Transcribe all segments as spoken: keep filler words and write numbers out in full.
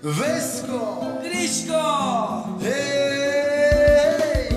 Vesco, Grishko, hey,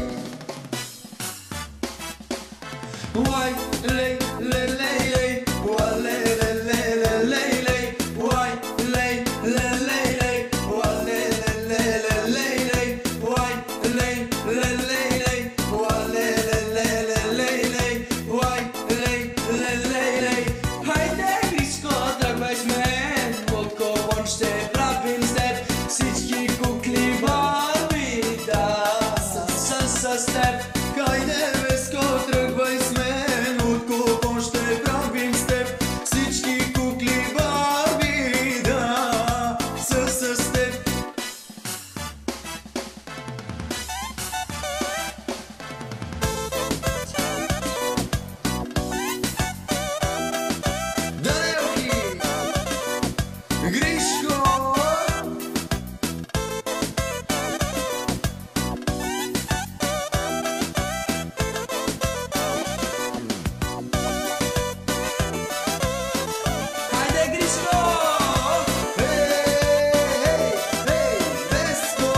why, lay, lay, lay, lay, why, lay, lay, lay, lay, lay, lay, why, lay, lay, lay, lay, why, lay, lay, lay, lay, lay, why, lay, lay, lay, lay, why, lay, lay, lay, lay, lay, why, lay, lay, lay, lay. Хайде, Гришко, тръгвай с мен, отколкон ще правим с теб всички кукли Барби, да, са, са, с теб. хайде, Веско, тръгвай с мен, от купон ще правим с теб всички кукли Барби, да, са с теб. Дарелки, Гришко, Хайде, Гришко! ей, ей, Веско,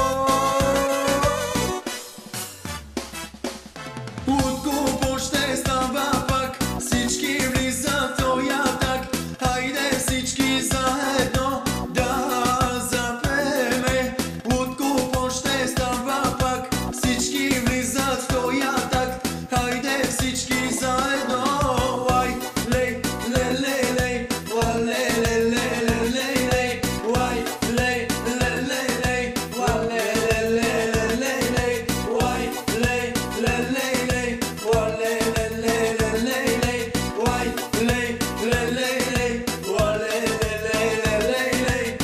от купон ще става пак, всички влизат тоя так, хайде всички заедно да запеме. От купон ще става пак, всички влизат тоя так, хайде всички заедно. Ай, Лей, лей, лей, лей, ла, лей, лей, лей, лей, лей, лей, лай, лей, лей, лей, лей, ла, лей, лей, лей, лей, лей, лай, лей, лей, лей, лей, ла, лей, лей, лей, лей, лей, лай, лей, лей, лей, лей, ла, лей, лей, лей, лей, лей.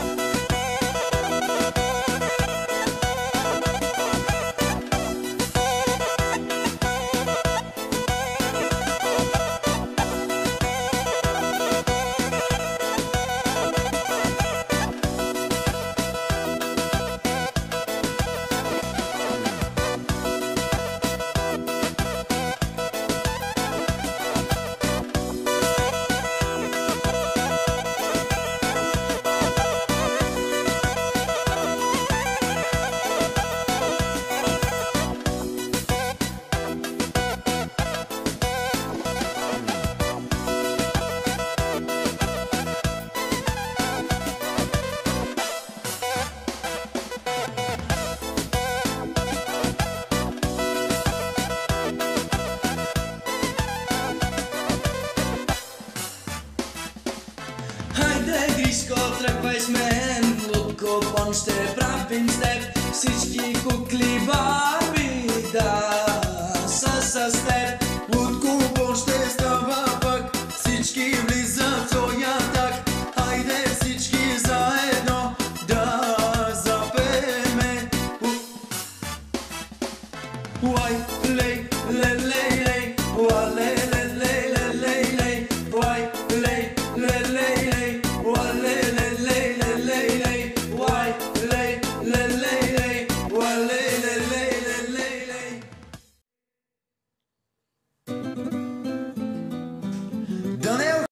Хайде, Гришко, тръгвай с мен, от купон ще правим с теб всички кукли Барби, да, са с теб. от купон ще става пак, всички влизат тоя так, хайде всички заедно да запеме. Уай,